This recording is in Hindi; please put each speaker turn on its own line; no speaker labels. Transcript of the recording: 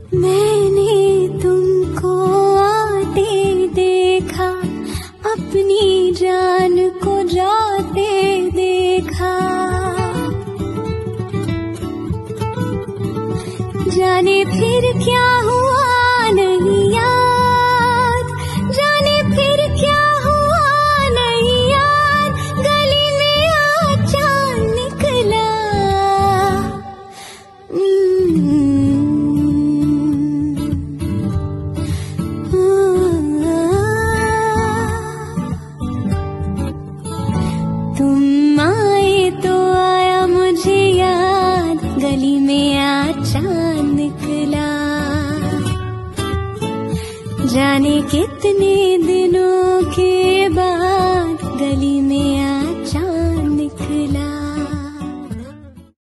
मैंने तुमको आते देखा, अपनी जान को जाते देखा। जाने फिर क्या हुआ नहीं याद, जाने फिर क्या हुआ नहीं याद, गली में अचानक निकला। तुम आए तो आया मुझे याद, गली में अचानक निकला। जाने कितने दिन